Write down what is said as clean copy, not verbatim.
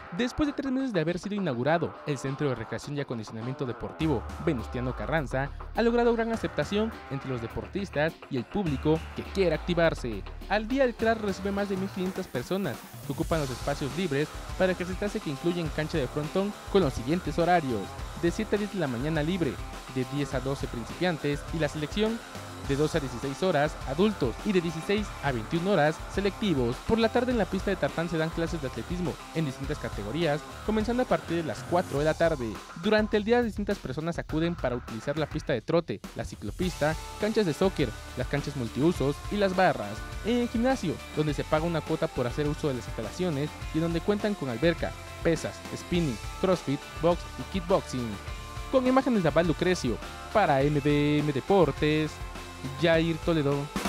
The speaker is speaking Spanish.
Después de 3 meses de haber sido inaugurado, el Centro de Recreación y Acondicionamiento Deportivo Venustiano Carranza ha logrado gran aceptación entre los deportistas y el público que quiere activarse. Al día el CRAR recibe más de 1.500 personas que ocupan los espacios libres para ejercitarse, que incluyen cancha de frontón con los siguientes horarios: de 7 a 10 de la mañana libre, de 10 a 12 principiantes y la selección, de 12 a 16 horas adultos y de 16 a 21 horas selectivos. Por la tarde en la pista de tartán se dan clases de atletismo en distintas categorías, comenzando a partir de las 4 de la tarde. Durante el día distintas personas acuden para utilizar la pista de trote, la ciclopista, canchas de soccer, las canchas multiusos y las barras. En el gimnasio, donde se paga una cuota por hacer uso de las instalaciones y en donde cuentan con alberca, pesas, spinning, crossfit, box y kickboxing. Con imágenes de Abad Lucrecio, para MDM Deportes, Jair Toledo.